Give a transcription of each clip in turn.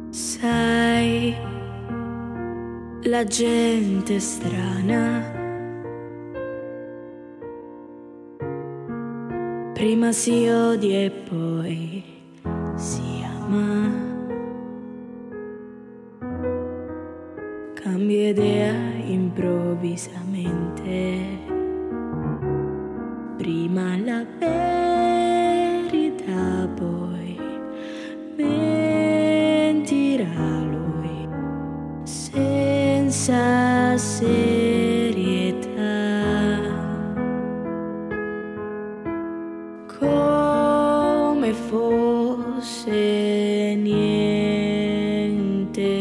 Sai, la gente strana prima si odia e poi si ama. Cambia idea improvvisamente. Prima la verità, poi mentirà lui senza serietà, come fosse niente.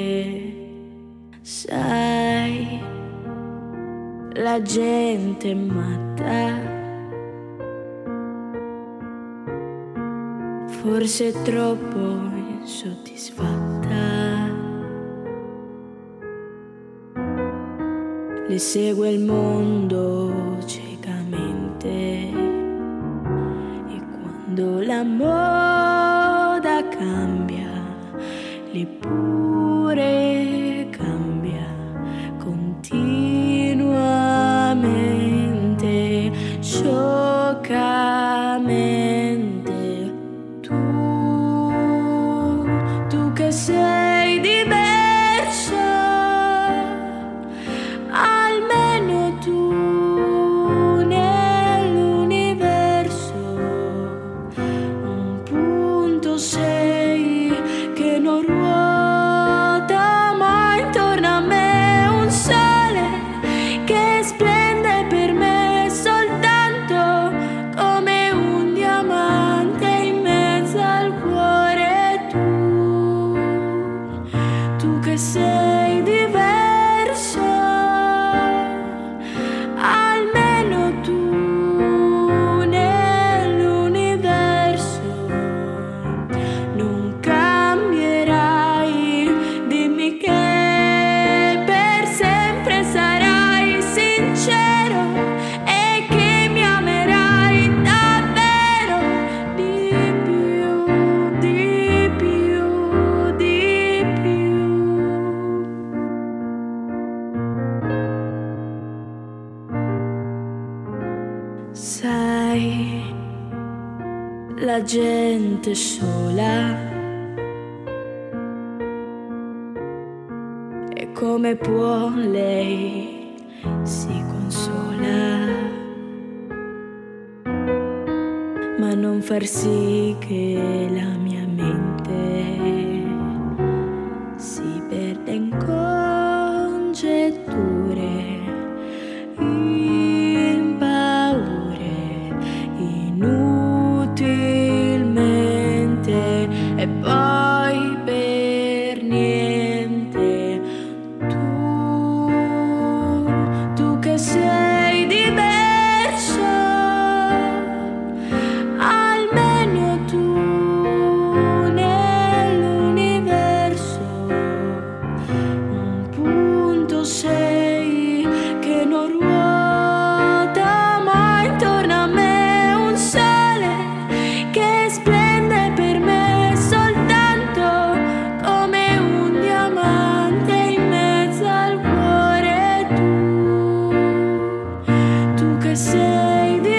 Sai, la gente è matta, forse è troppo insoddisfatta. Le segue il mondo ciecamente e quando la moda cambia, lei pure cambia continuamente, scioccamente. Tu che sei diverso, almeno tu nell'universo, un punto sei che non ruota mai intorno a me, un sole che splende per me soltanto come un diamante in mezzo al cuore. Tu che sei diverso, almeno tu nell'universo, non cambierai, dimmi che per sempre sarai sincero e che mi amerai davvero di più, di più, di più. Sai, la gente sola e come può lei si consola, ma non far sì che la mia mente si perda in congetture, in paure, inutilmente e poi per niente. Tu che sei diverso, almeno tu nell'universo, un punto sei che non ruota mai intorno a me, un sole che splende per me soltanto come un diamante in mezzo al cuore. Tu che sei diverso,